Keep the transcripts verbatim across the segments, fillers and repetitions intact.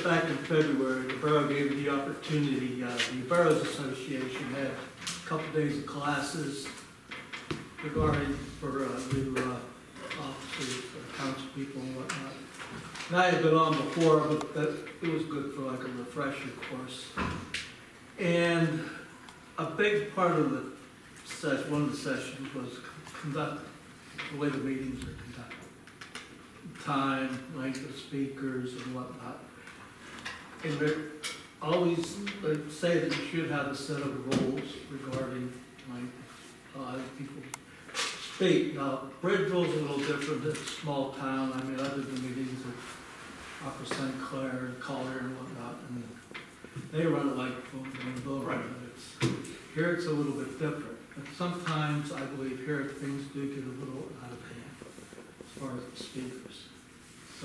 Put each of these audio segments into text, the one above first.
back in February, the borough gave the opportunity, uh, the Boroughs Association had a couple days of classes regarding for uh, new uh, officers, uh, council people and whatnot. And I had been on before, but that, it was good for like a refresher course. And a big part of the session, one of the sessions was conduct, the way the meetings are conducted. Time, length of speakers and whatnot. And they always they say that you should have a set of rules regarding length uh, as people speak. Now, Bridgeville's a little different. It's a small town. I mean, other than meetings at Upper Saint Clair and Collier and whatnot, and they run it like boom, boom, boom. Right. It's, here it's a little bit different. But sometimes I believe here things do get a little out of hand as far as the speakers. So,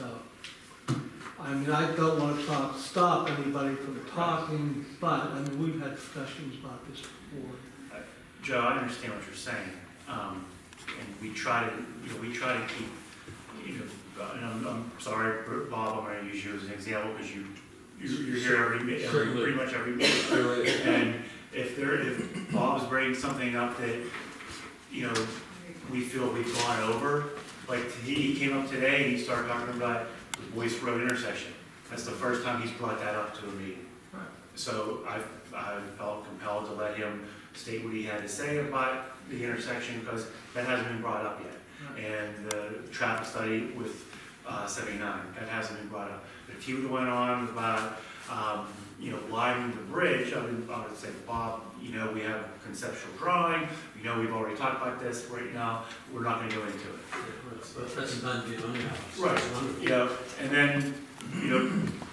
I mean, I don't want to talk, stop anybody from talking, but I mean, we've had discussions about this before. Uh, Joe, I understand what you're saying, um, and we try to, you know, we try to keep, you know, and I'm, I'm sorry, Bob, I'm going to use you as an example because you, you're here every, every pretty much every meeting, and if there, if Bob's bringing something up that, you know, we feel we've gone over. Like he came up today and he started talking about the Boyce Road intersection. That's the first time he's brought that up to a meeting. Right. So I I felt compelled to let him state what he had to say about the intersection because that hasn't been brought up yet. Right. And the traffic study with uh, seventy-nine, that hasn't been brought up. But if he would have went on about um, you know, widening the bridge, I would, I would say, Bob, you know, we have a conceptual drawing. You know, we've already talked about this right now. We're not going to go into it. But that's not the only house. Right. You know, and then, you know,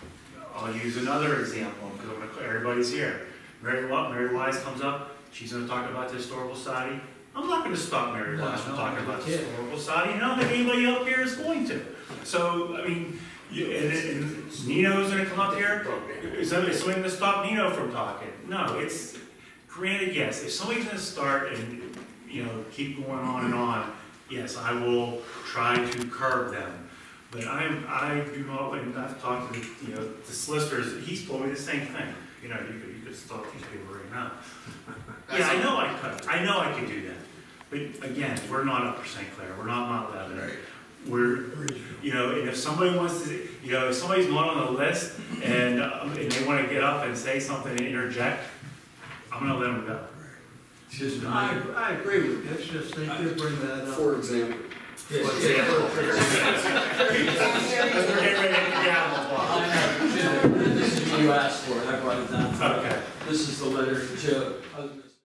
I'll use another example because everybody's here. Mary, Mary Wise comes up. She's going to talk about the historical society. I'm not going to stop Mary Wise no, from no, talking about the historical society. And I don't think anybody up here is going to. So, I mean, you, and, and Nino's going to come up here. Is somebody going to stop Nino from talking? No, it's granted, yes. If somebody's going to start and, you know, keep going on and on, yes, I will try to curb them. But I'm, I do not, and I've talked to the, you know, the solicitors, he's told me the same thing. You know, you could, you could stop these people right now. Yeah, I know I could. I know I could do that. But again, we're not Upper Saint Clair. We're not Mount Lebanon. Right. We're, you know, and if somebody wants to, you know, if somebody's not on the list and, um, and they want to get up and say something and interject, I'm going to let them go. Just, I, I agree with you. It's just they did bring that up. For example. For example. This is what you asked for, and I brought it down. Okay. This is the letter to